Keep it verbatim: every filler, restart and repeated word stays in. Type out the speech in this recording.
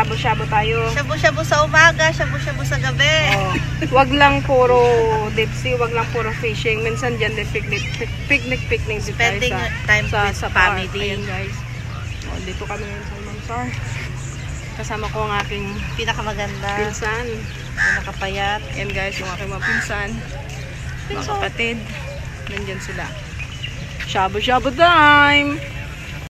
Shabu-shabu tayo. Shabu-shabu sa umaga, shabu-shabu sa gabi. Oh. Wag lang puro deep sea, wag lang puro fishing. Minsan dyan din picnic, picnic, picnic dito tayo Spending sa, time sa, with sa family. park. Ayan guys. Oh, dito kami ngayon sa Mansar. Kasama ko ang aking Pinakamaganda. pinsan. Pinakapayat. Ayan guys, yung aking mga pinsan. Mga kapatid. Nandyan sila. Shabu-shabu time!